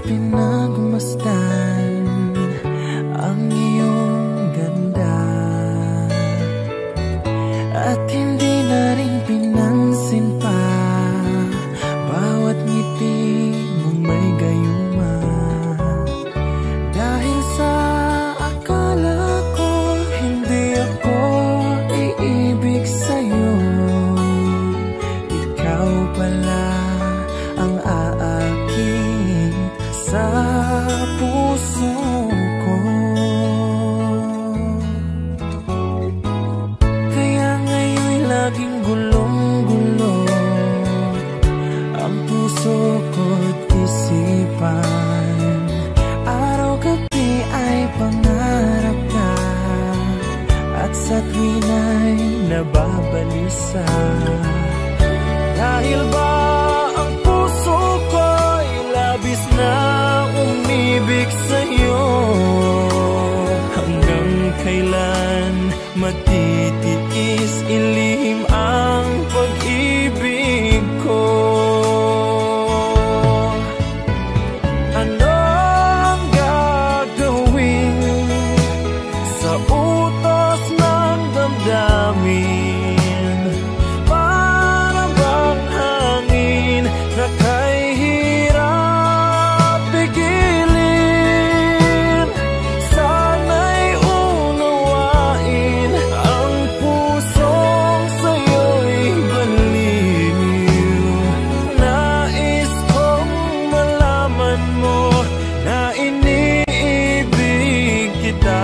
pinagmasdan ang iyong ganda, at hindi na rin pinansin pa bawat ngiti mong may gayuma. Dahil sa akala ko hindi ako iibig sa'yo, ikaw pala ang aakit sa puso ko. Kaya ngayon'y laging gulong-gulo ang puso ko't isipan. Araw-gabi ay pangarap ka, at sa tuwina'y nababalisa. Dahil ba ang puso ko'y labis na umibig sa'yo? Hanggang kailan matitiis ilihim ang pag-ibig ko? Ano ang gagawin sa utos ng damdamin? Para bang hangin na kay hirap pigilin? Sana'y unawain ang pusong sa'yo'y baliw. Nais kong malaman mo na iniibig kita.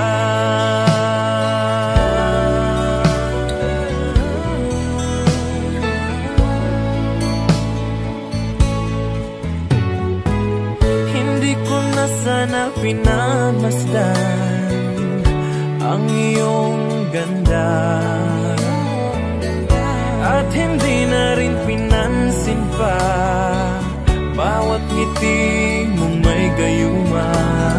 Hindi ko na sana pinagmasdan ang iyong ganda, at hindi na rin pinansin pa bawat ngiti mong may gayuma.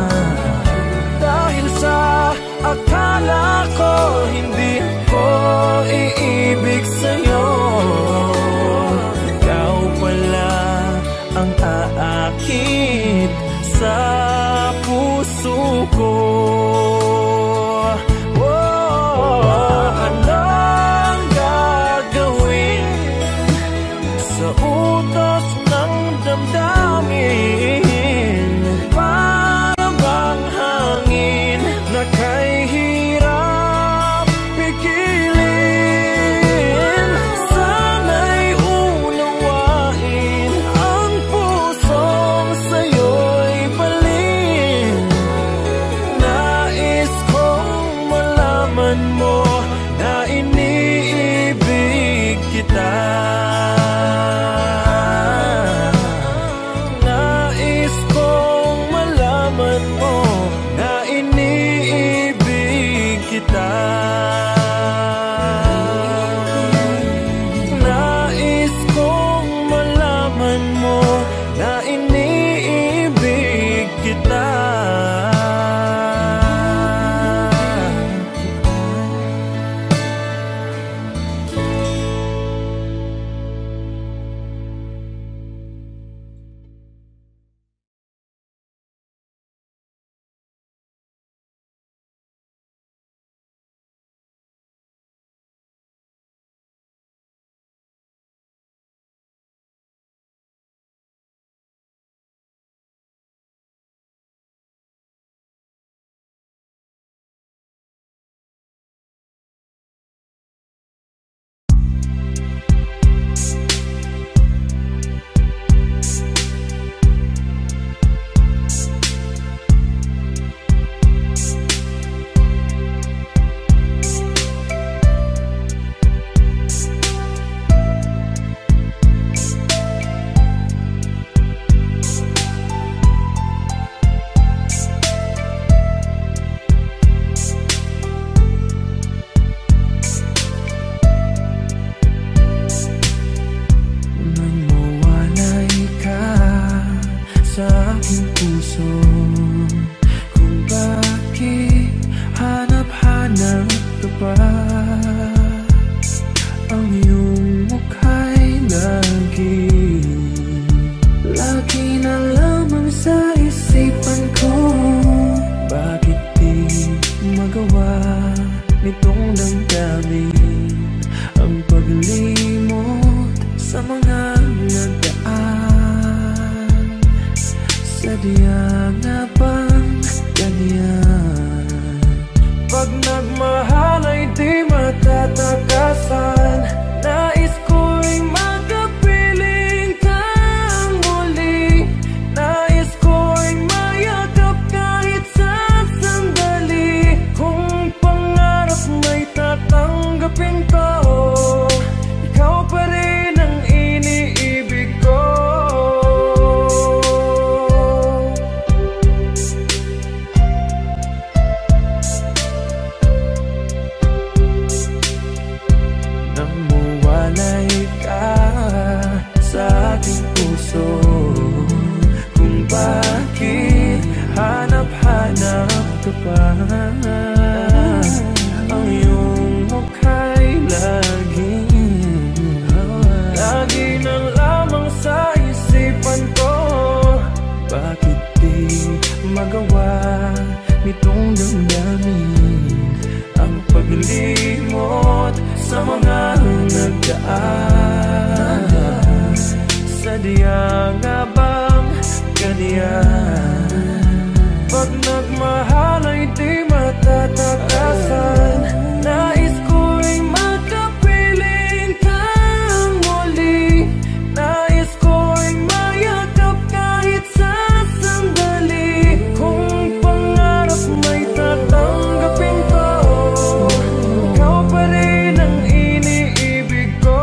Dahil sa akala ko hindi ako iibig sa'yo, ikaw pala ang aakit sa puso ko. Ano ang gagawin sa utos ng damdamin? Para bang hangin na kay hirap pigilin? Sana'y unawain ang pusong sa'yo'y baliw. Nais kong malaman mo na iniibig kita. Nais kong malaman mo na iniibig kita. Nais kong malaman mo na iniibig kita. ka pa. Ang iyong mukha'y lagi na lamang sa isipan ko. Bakit di magawa nitong damdamin ang paglimot sa mga nagdaan? Sadya nga bang ganyan? Pag nagmahal ay di matatakasan. Nais ko'y makapiling kang muli. Nais ko'y mayakap kahit sa sandali. Kung pangarap may tatanggapin ko, ikaw pa rin ang iniibig ko.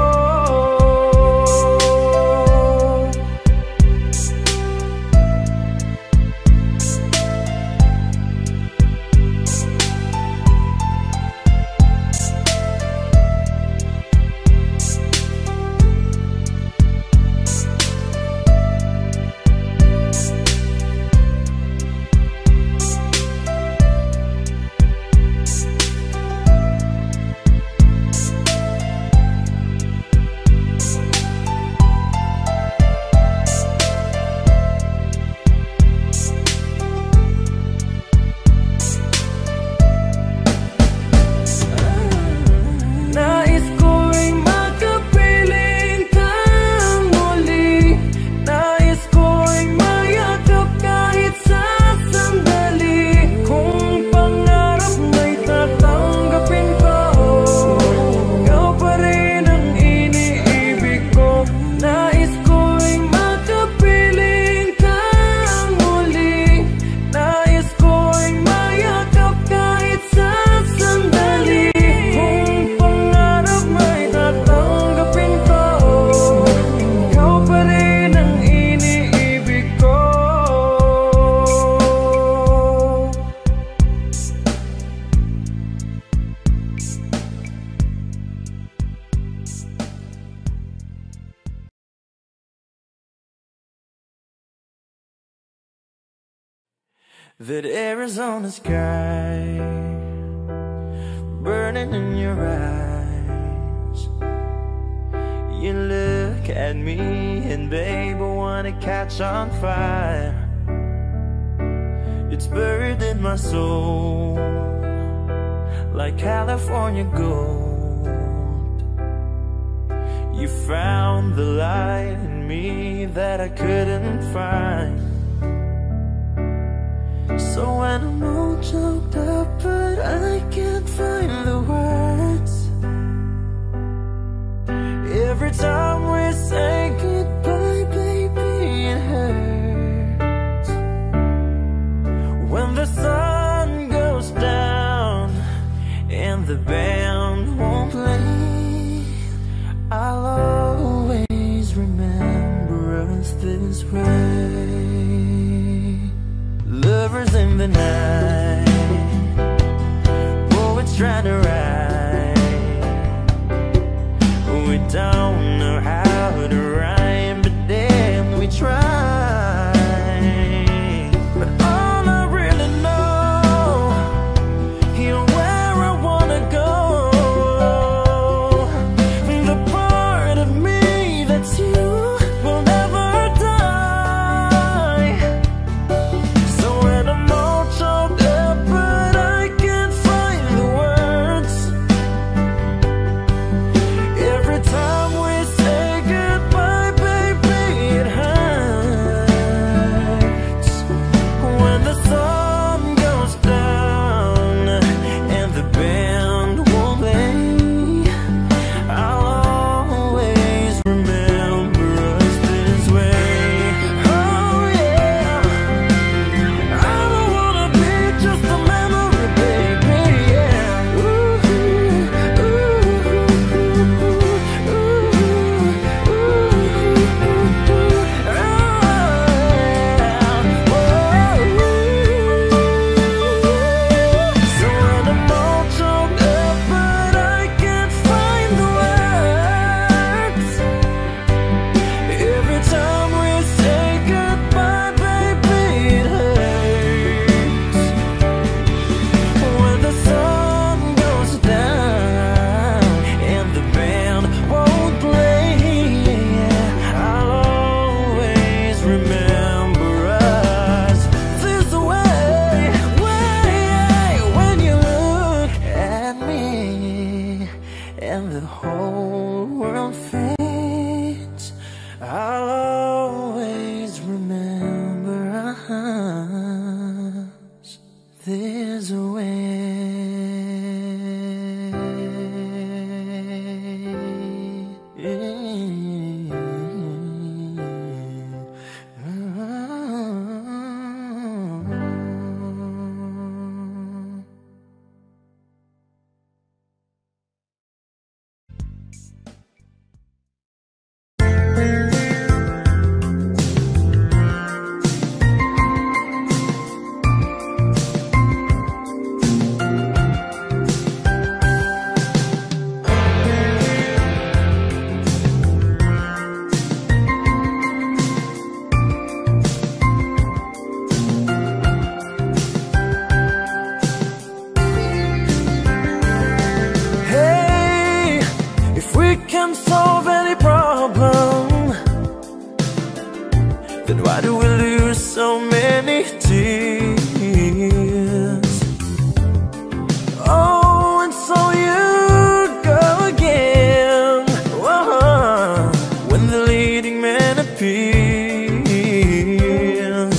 That Arizona sky burning in your eyes. You look at me and babe, I wanna catch on fire. It's buried in my soul like California gold. You found the light in me that I couldn't find. So when I'm all choked up but I can't find the words, every time we say goodbye, baby, it hurts. When the sun goes down and the band won't play, I'll always remember us this way. Lovers in the night, poets trying to write. We don't know how to rhyme, but then we try. But all I really know, you're where I wanna go. The part of me that's you will never die. So when I'm all choked up but I can't find the words, is solve any problem, then why do we lose so many tears? Oh, and so you go again, when the leading man appears.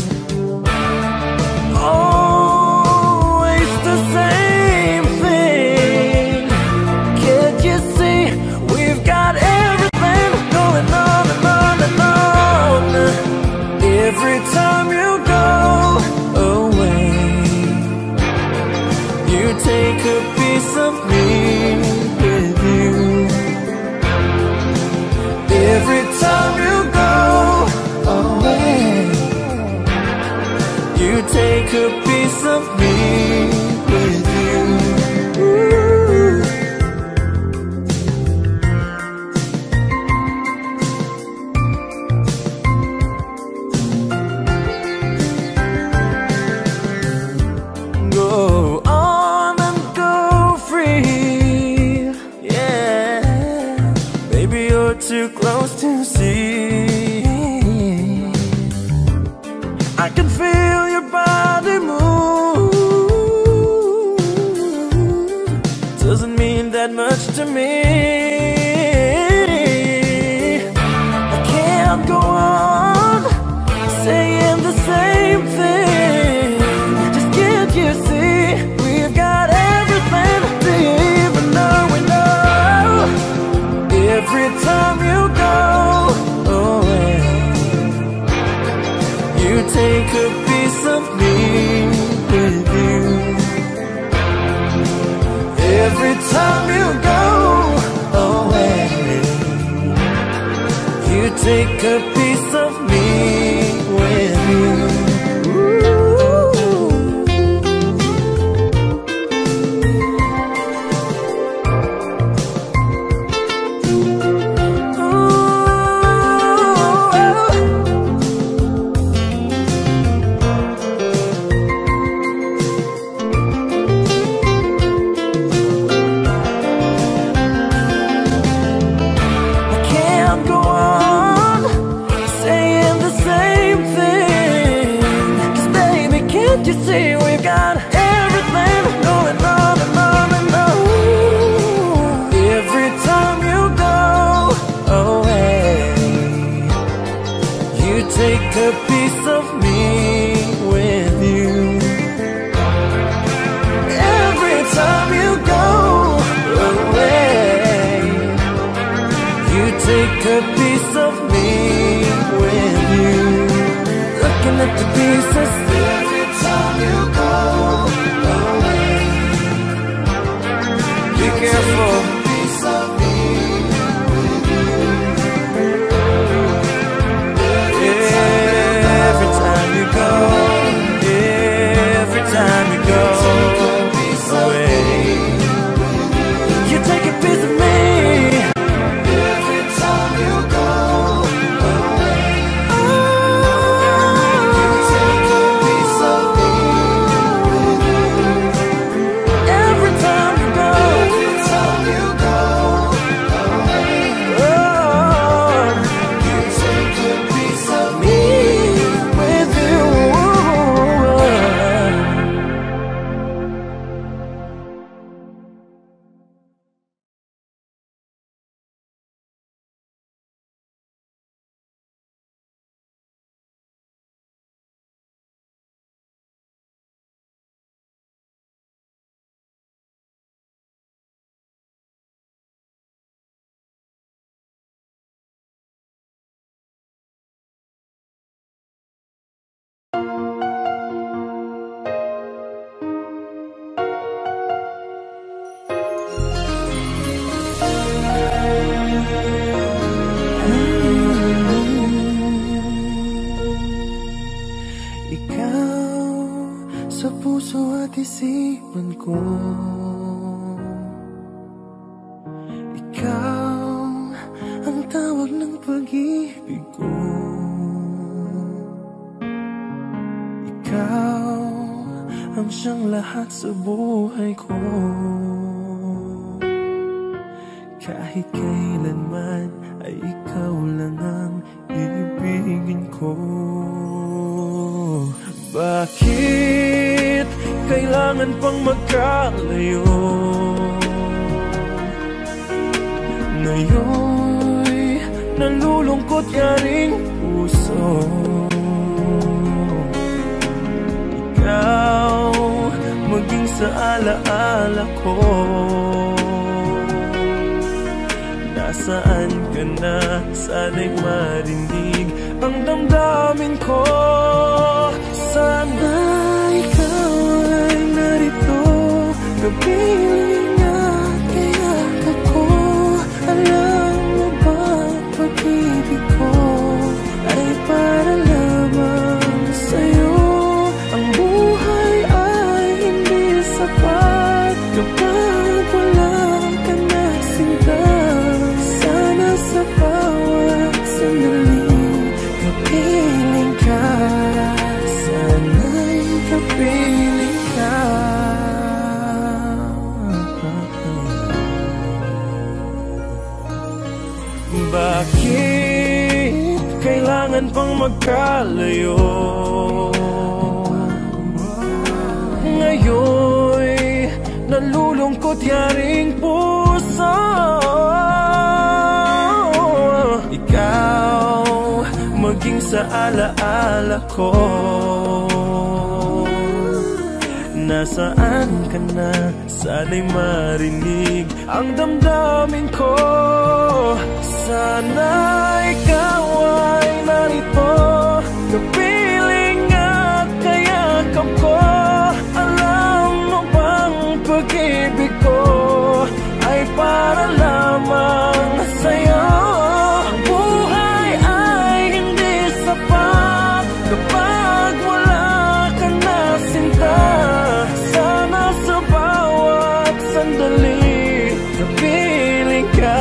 Always the same thing. Can't you see? We've got everything going on and on and on. Every time you go away, you take a piece of me with you. Every time you go away, you take a piece of me with you. Ooh. Go on and go free, yeah. Baby, you're too close to see. I can feel your body move. Doesn't mean that much to me. I can't go on saying the same thing. You see, we've got everything to even know we know. Every time you go away, you take a piece of me with you. Every time you go away, you take a piece of me with you. You see, we've got everything going on and on and on. Every time you go away, you take a piece of me with you. Every time you go away, you take a piece of me with you. Looking at the pieces. You go away. Be careful. Piece of me with you. Every time you go, every time you go away, you take a piece of me. Every time you go away, you take a piece. puso at isipan ko. Ikaw ang tawag ng pag-ibig ko. Ikaw ang siyang lahat sa buhay ko. Kahit kailanman ay ikaw lang ang ibigin ko. Bakit kailangan pang magkalayo? Ngayon'y nalulungkot yaring puso. Ikaw maging sa alaala ko. Nasaan ka na? Sana'y marinig ang damdamin ko. Sana ikaw ay narito, kapiling at kayakap ko. Alam mo ba, pag-ibig ko ay para lamang sa'yo. Ang buhay ay hindi sapat kapag wala ka na sinta. Sana sa bawat sandaling kapiling ka. Sana'y kapiling ka. Bakit kailangan pang magkalayo? Ngayon'y nalulungkot yaring puso. Ikaw maging sa alaala ko. Nasaan ka na? Sana'y marinig ang damdamin ko. Sana ikaw ay narito, kapiling at kayakap ko. Alam mo bang pag-ibig ko ay para lamang sa'yo. Ang buhay ay hindi sapat kapag wala ka na sinta. Sana sa bawat sandali kapiling ka.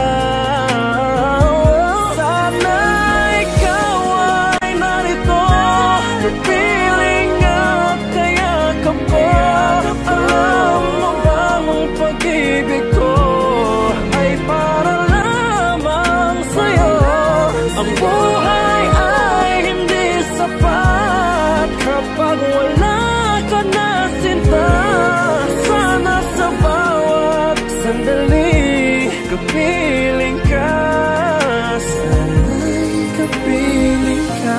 Sana ikaw ay narito, kapiling at kayakap ko. Alam mo bang ang pag-ibig ko ay para lamang sa'yo. Ang buhay ay hindi sapat kapag wala ka na sinta. Sana sa bawat sandali kapiling ka. Sana'y kapiling ka.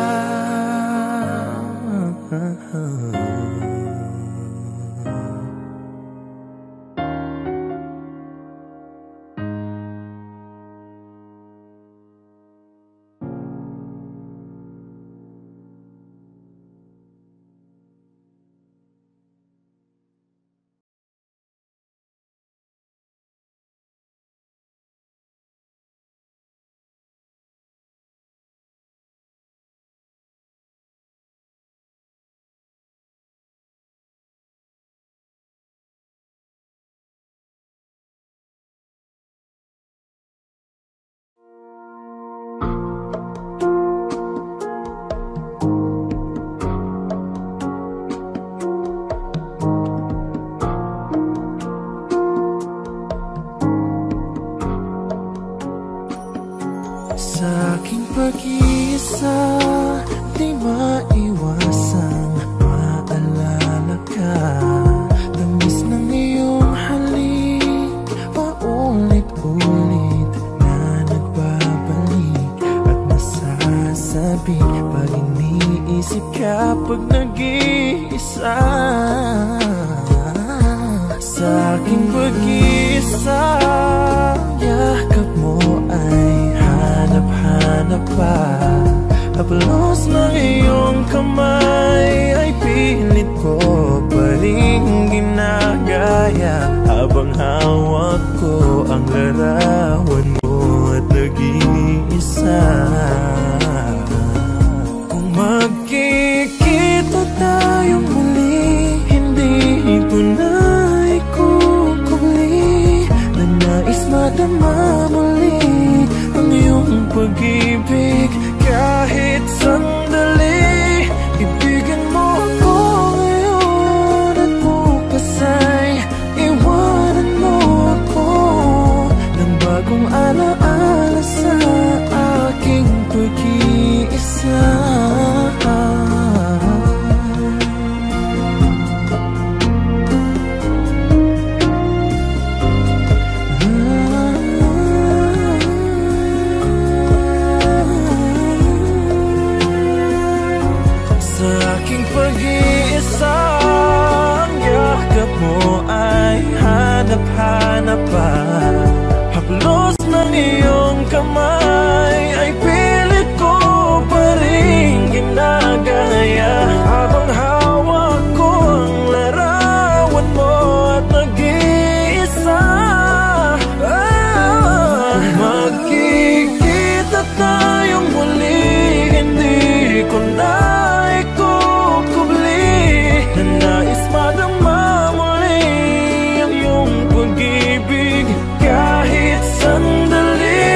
Sa aking pag-iisa, di maiwasang maalala ka. Tamis ng iyong halik, paulit-ulit na nagbabalik. At nasasabi pa iniisip kapag nag-iisa. Sa aking pag-iisa, yakap mo ay hanap-hanap pa. Haplos ng iyong kamay ay pilit ko pa rin ginagaya. Habang hawak ko ang larawan mo at nag-iisa. Kung magkikita tayong muli, hindi pa. Haplos ng iyong kamay ay pilit ko pa rin ginagaya, habang hawak ko ang larawan mo at nag-iisa. Magkikita tayong muli, hindi ko na ikukubli na nais madama muli ang iyong pag-ibig kahit sandali.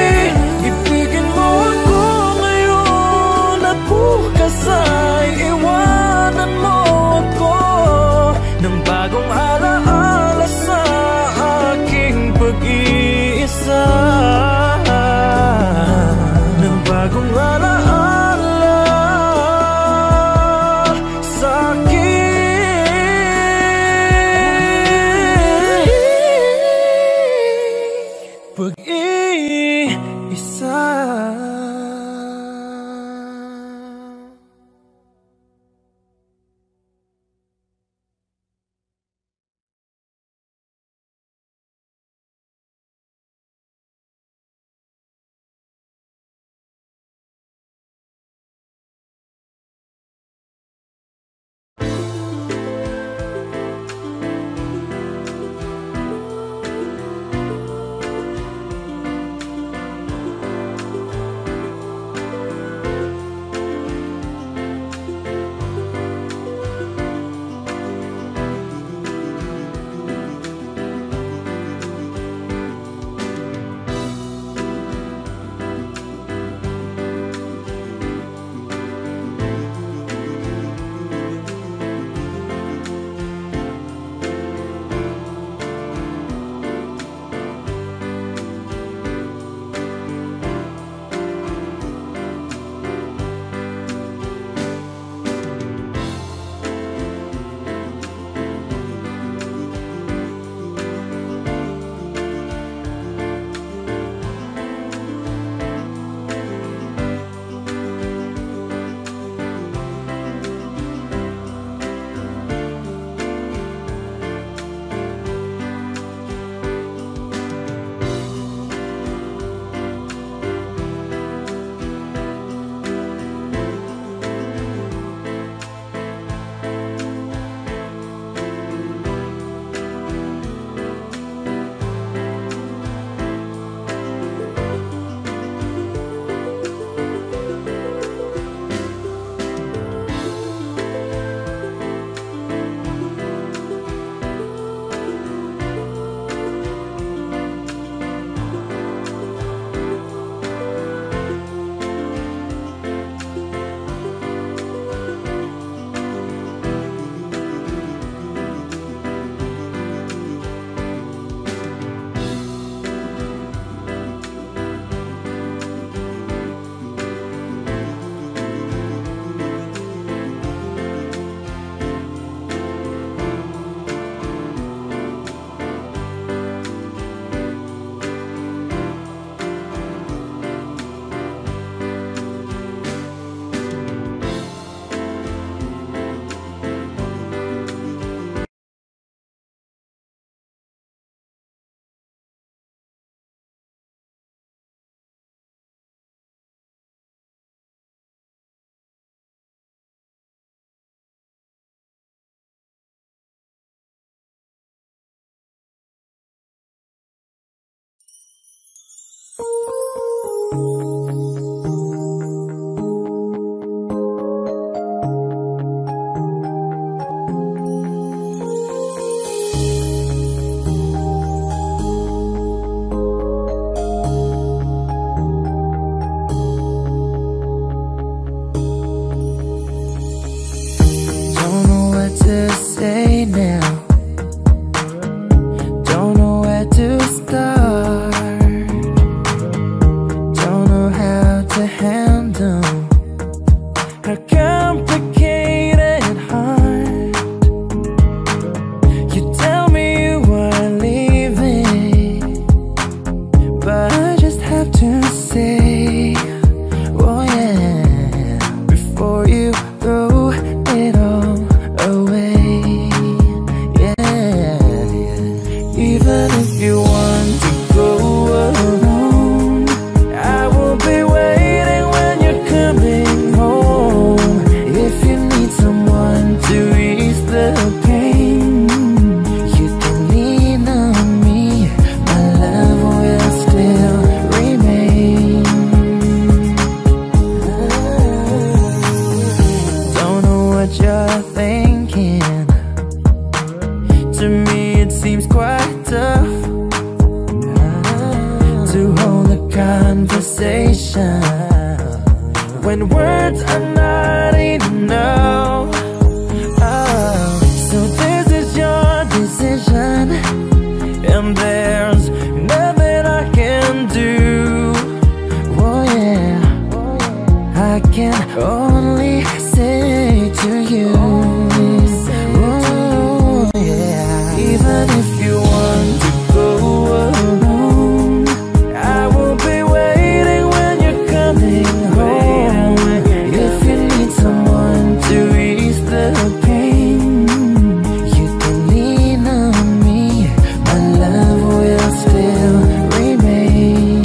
Even if you want to go alone, I will be waiting when you're coming home. If you need someone to ease the pain, you can lean on me. My love will still remain.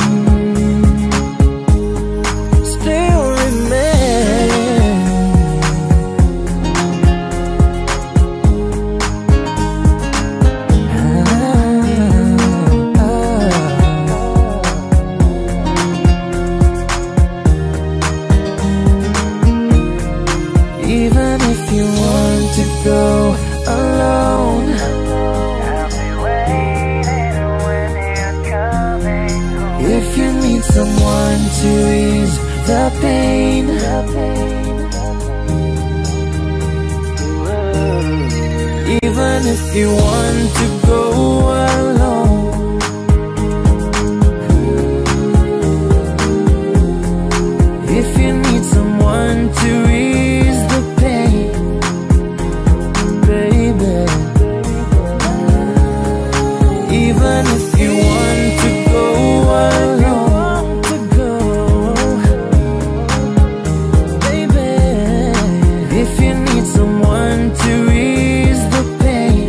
Still remain. Even if you want to go alone, I'll be waiting when you're coming home. If you need someone to ease the pain, even if you want to go alone, if you need someone to ease the pain, baby. Even if you want to go alone, baby. If you need someone to ease the pain,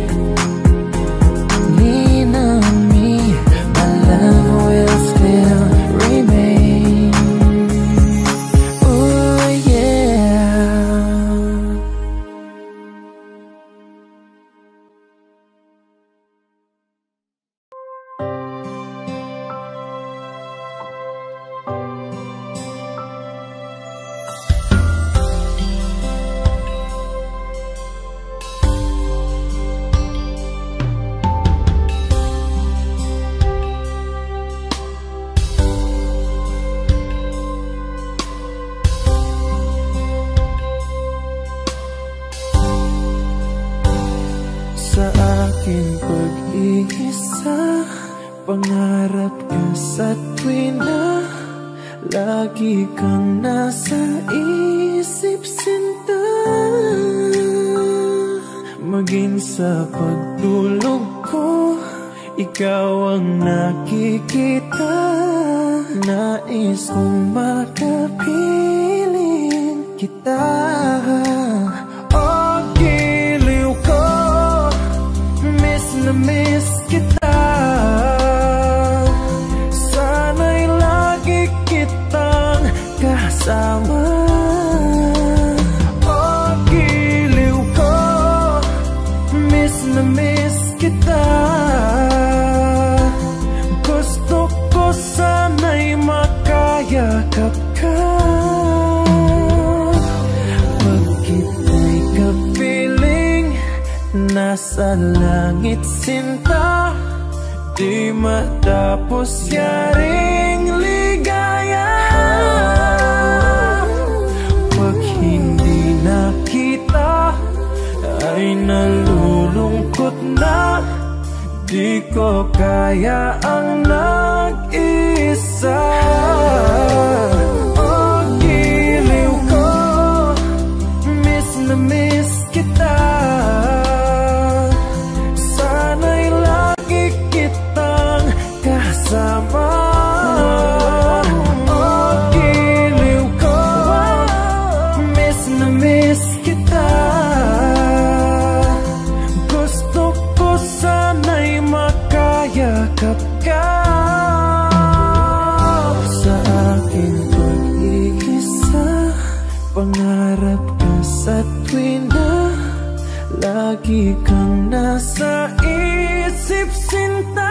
lean on me. My love will still remain. Oh yeah. Sa aking pag-iisa, pangarap ka sa tuwina, lagi kang nasa isip, sinta. Maging sa pagtulog ko, ikaw ang nakikita. Nais kong makapiling kita. Oh, giliw ko, miss na miss kita. Sana'y lagi kitang kasama. Oh, giliw ko, miss na miss kita. Gusto ko sana'y makayakap ka. Pag kita'y kapiling, nasa langit, sinta. Di matapos yaring ligaya. Pag hindi nakita, ay nalulungkot na. Di ko kaya ang nag-isa. Oh, giliw ko, miss na miss kita. Sana'y lagi kitang kasama. Oh, giliw ko, miss na miss kita. Gusto ko sana'y makayakap ka. Sa aking pag-iisa, pangarap ka sa tuwina, lagi kang nasa isip, sinta.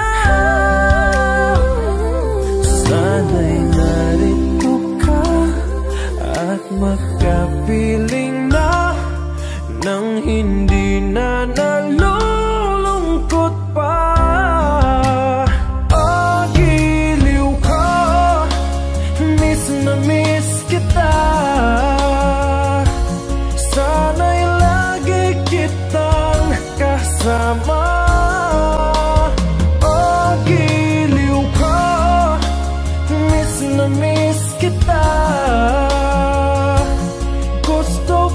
Sana'y narito ka at makapiling na, nang hindi na nalulungkot pa. Oh, giliw ko, miss na miss kita. Sana'y lagi kitang kasama. Oh, giliw ko, miss na miss kita. Gusto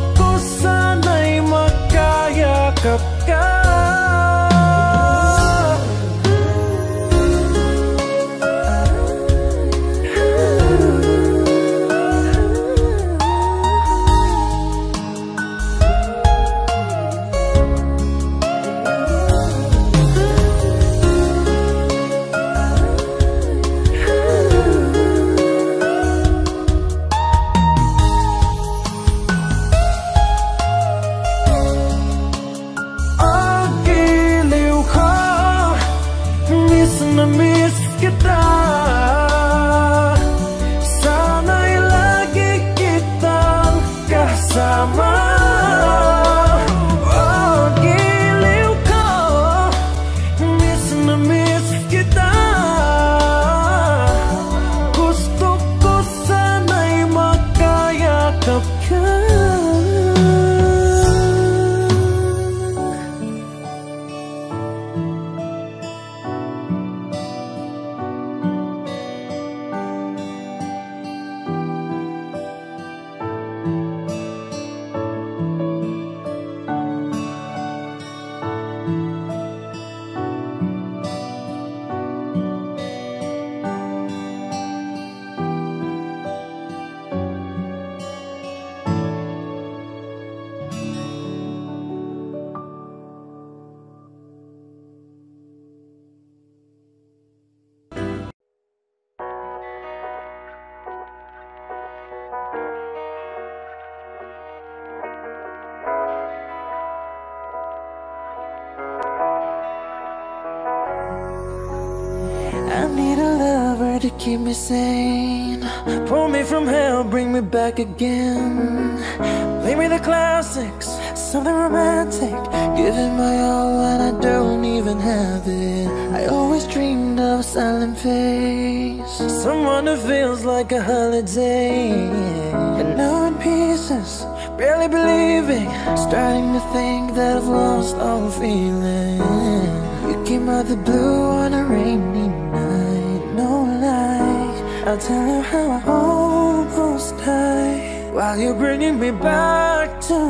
to keep me sane. Pull me from hell, bring me back again. Play me the classics, something romantic. Give it my all when I don't even have it. I always dreamed of a silent face, someone who feels like a holiday. And now in pieces, barely believing, starting to think that I've lost all feeling. You came out the blue on a rainy night, no lie. I'll tell you how I almost died, while you're bringing me back to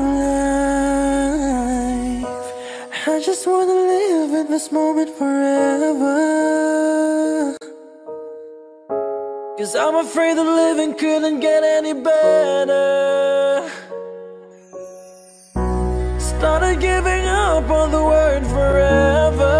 life. I just wanna live in this moment forever, 'cause I'm afraid that living couldn't get any better. Started giving up on the word forever,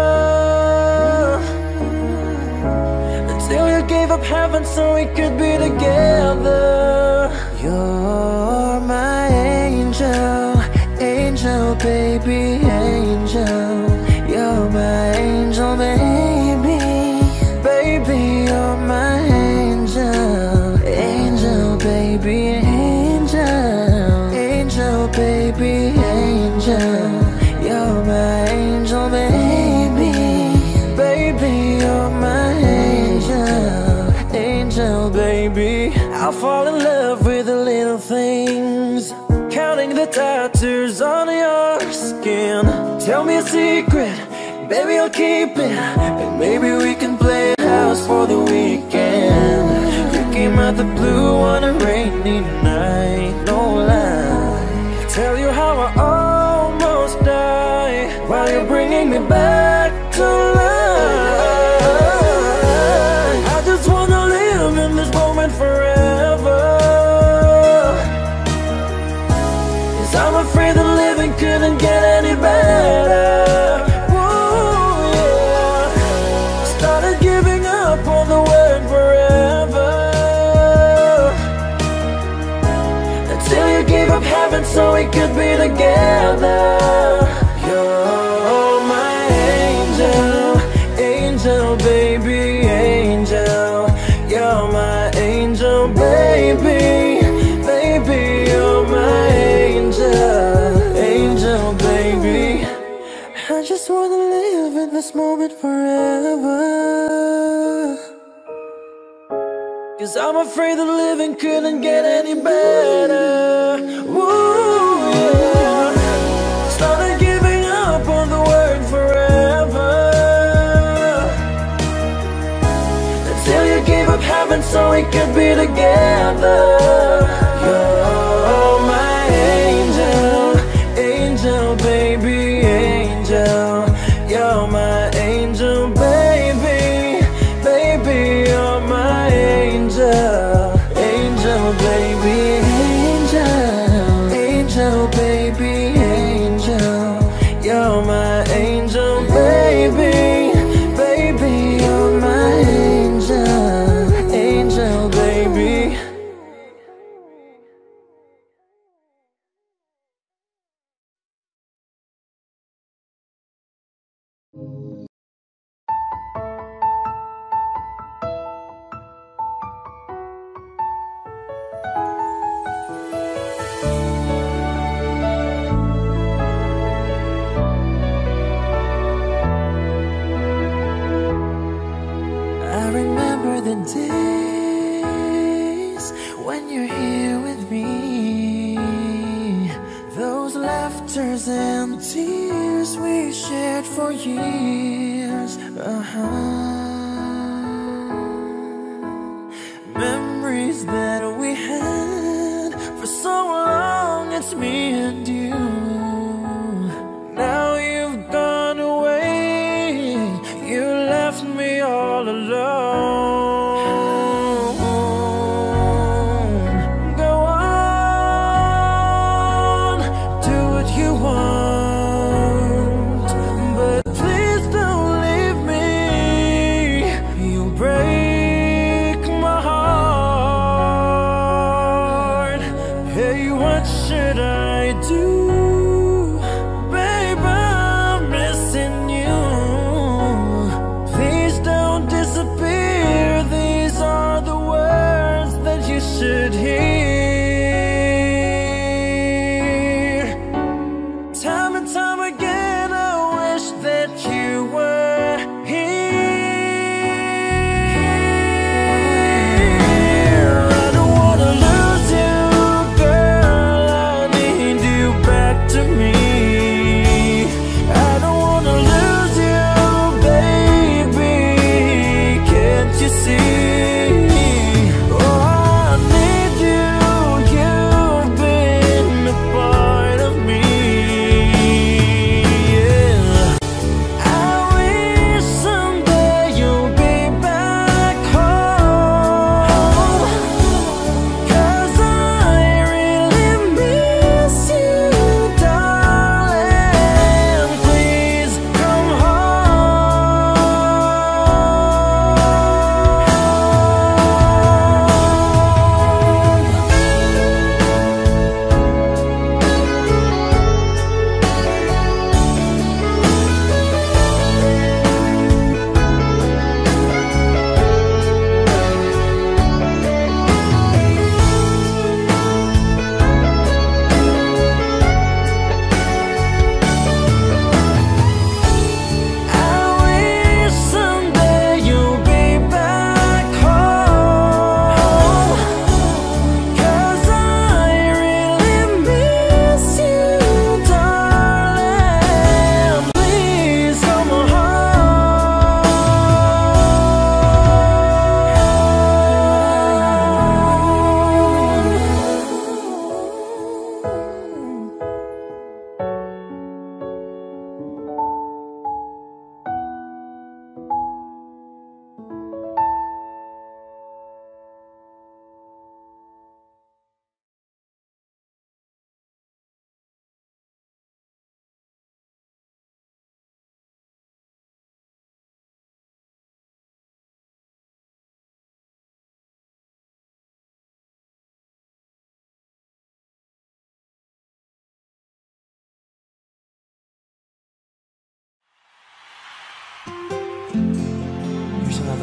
until you gave up heaven so we could be together. You're my angel, angel baby, angel. You're my angel baby, baby, you're my angel, angel baby, angel, angel baby, angel. You're my angel baby, baby, you're my angel, angel baby. I'll fall in love with the little things, counting the tattoos on your skin. Tell me a secret, baby, I'll keep it, and maybe we can play house for the weekend. You came out the blue on a rainy night, no lie. Tell you how I almost died, while you're bringing me back to life. I just wanna live in this moment forever, 'cause I'm afraid that living couldn't get any better. Ooh, yeah. Started giving up on the word forever, until you gave up heaven so we could be together. You're my angel, angel baby, angel. You're my angel baby, baby, you're my angel, angel baby. I just wanna live in this moment forever, 'cause I'm afraid that living couldn't get any better. Ooh, yeah. Started giving up on the word forever, until you gave up heaven so we could be together. You're my angel, angel baby, angel. You're my angel baby, baby, you're my angel, angel baby, angel, angel baby, angel. You're my angel baby, baby, you're my angel, angel baby. I remember the days when you're here with me, those laughters and tears we shared for years. Memories that we had for so long, it's me and you. Now you've gone away, you left me all alone. Go on, do what you want, but please don't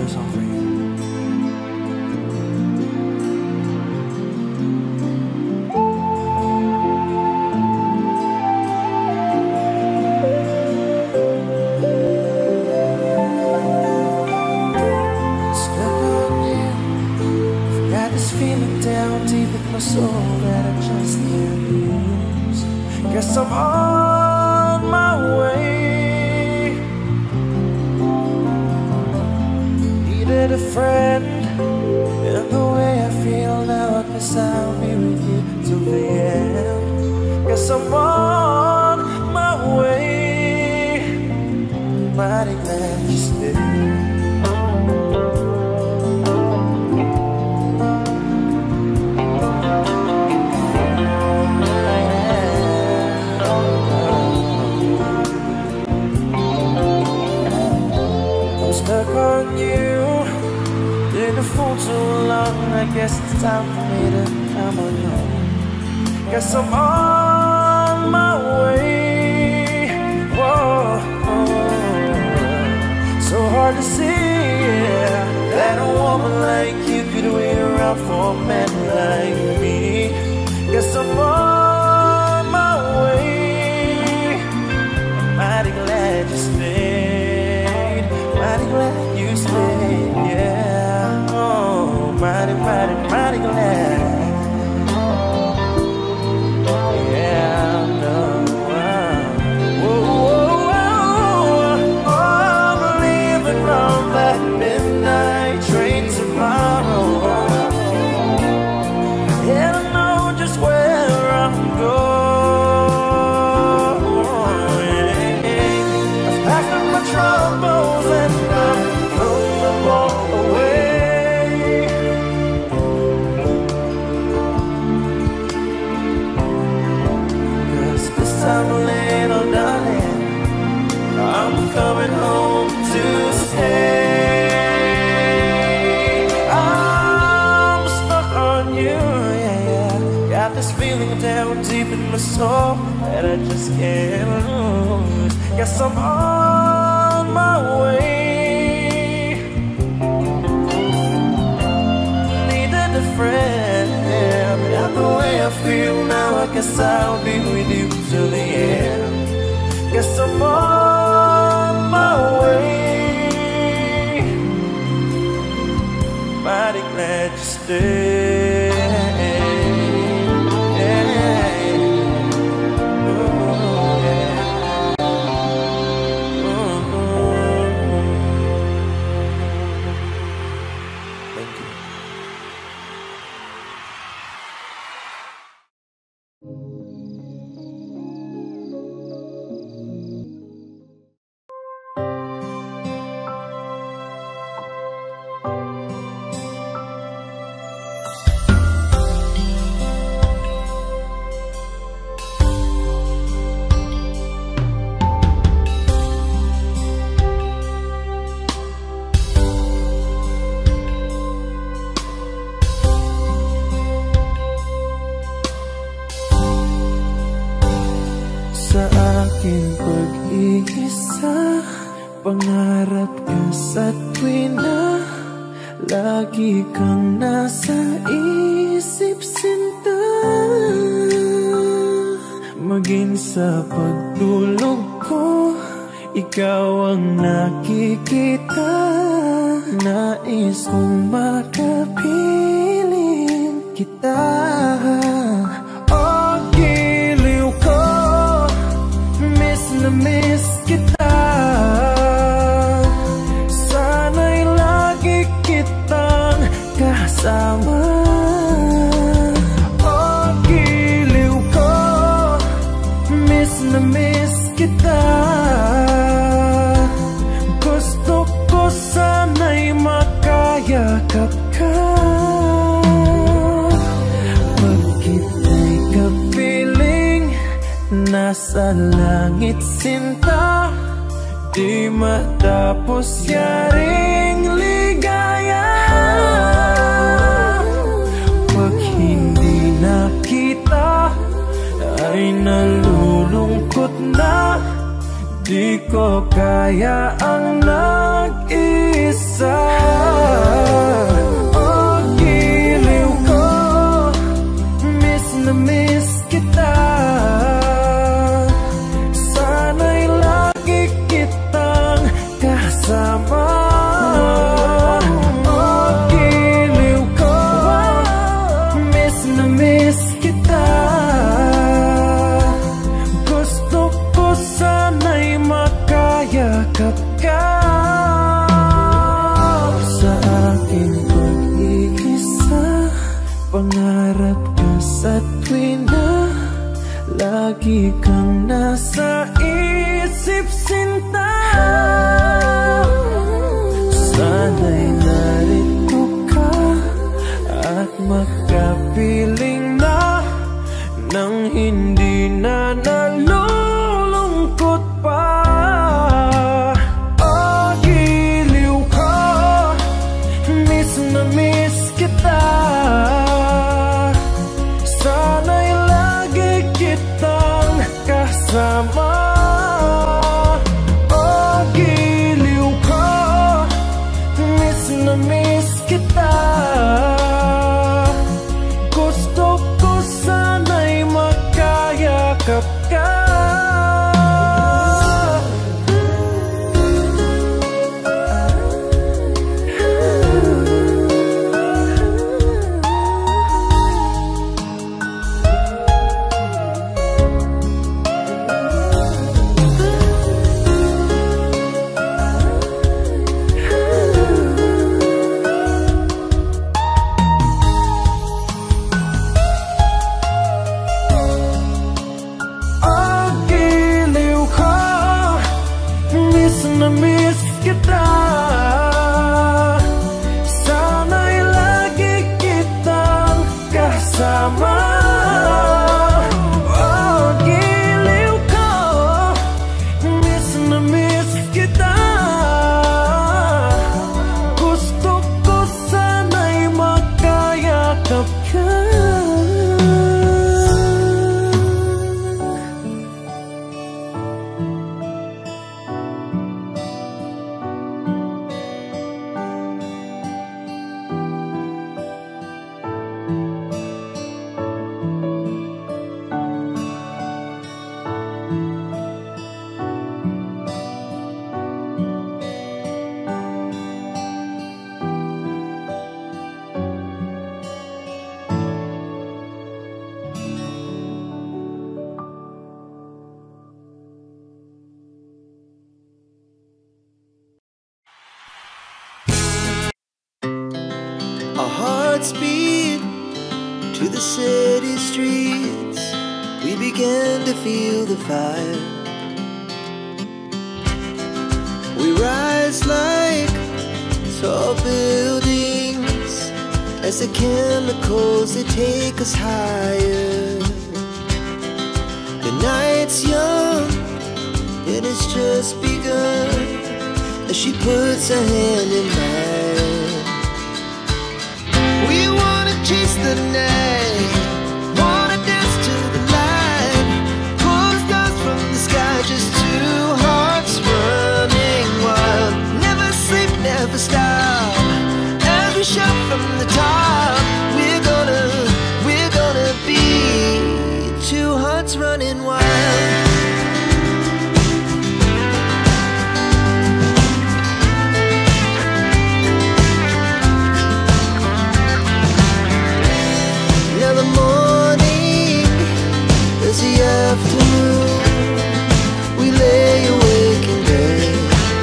song for you. Feeling down deep in my soul that I just can't lose. Guess I'm on my way. Needed a friend, and the way I feel now, I guess I'll be with you till the end. Guess I'm on my way. Mighty glad you stayed. Stuck on you, been a fool too long. I guess it's time for me to come on home. Guess I'm on my way. Whoa, so hard to see that a woman like you could wait around for a man like me. Guess I'm on my way. I'm mighty glad you stayed. Mighty glad you stayed, yeah. Oh, mighty, mighty, mighty glad. Yeah, no. Whoa, whoa, whoa. Oh, I'm leaving on that midnight train tomorrow. And I know just where I'm going. I've packed up my troubles and coming home to stay. I'm stuck on you, yeah. Got this feeling down deep in my soul that I just can't lose. Guess I'm on my way. Needed a friend, and the way I feel now, I guess I'll be with you till the end. Guess I'm on my way. Mighty glad you stayed. Thank you. Sa aking pag-iisa, pangarap ka sa tuwina, lagi kang nasa isip, sinta. Maging sa pagtulog ko, ikaw ang nakikita. Nais kong makapiling kita. Miss kita, sana'y lagi kitang kasama. Oh, giliw ko, miss kita. Gusto ko sana'y makayakap ka. Pag kita'y kapiling, nasa langit sinta, di matapos yaring ligaya. Pag hindi nakita, ay nalulungkot na. Di ko kaya ang nag-isa. Pangarap ka sa tuwina, lagi kang nasa isip, sinta. Sana'y narito ka at makapiling na nang hindi na nalulungkot pa. Oh, giliw ko, miss na miss kita. Sana'y lagi kitang kasama. Oh, giliw ko, miss na miss kita. Gusto ko sana'y makayakap ka. Miss kita, sana'y lagi kitang kasama. Oh, giliw ko, miss na miss kita. Gusto ko sana'y makayakap ka. Our hearts beat to the city streets. We began to feel the fire. We rise like tall buildings as the chemicals, they take us higher. The night's young and it's just begun as she puts her hand in mine. We wanna chase the night, wanna dance to the light, pull the stars from the sky, just two hearts running wild. Never sleep, never stop, as we shout from the top. We're gonna be two hearts running wild. The morning is the afternoon. We lay awake in bed.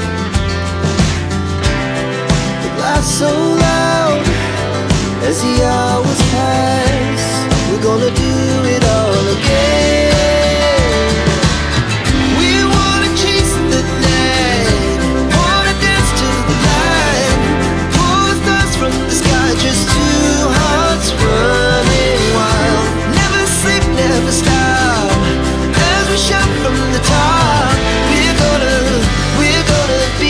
The laughs so loud as the hours pass. We're gonna do it all again. We wanna chase the night, wanna dance to the light, pull the stars from the sky, just two hearts running wild. Never sleep, never stop, as we shout from the top. We're gonna be,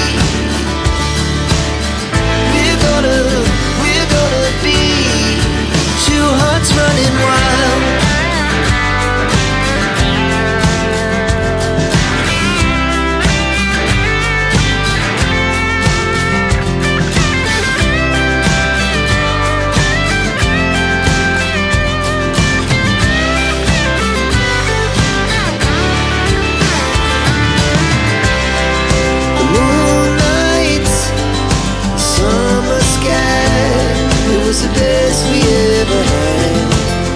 we're gonna be two hearts running wild. Was the best we ever had,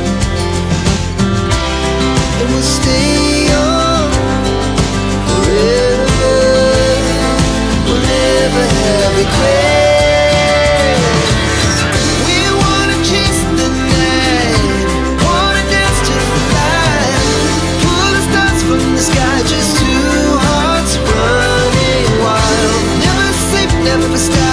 and we'll stay on forever. We'll never have regrets. We wanna chase the never stop.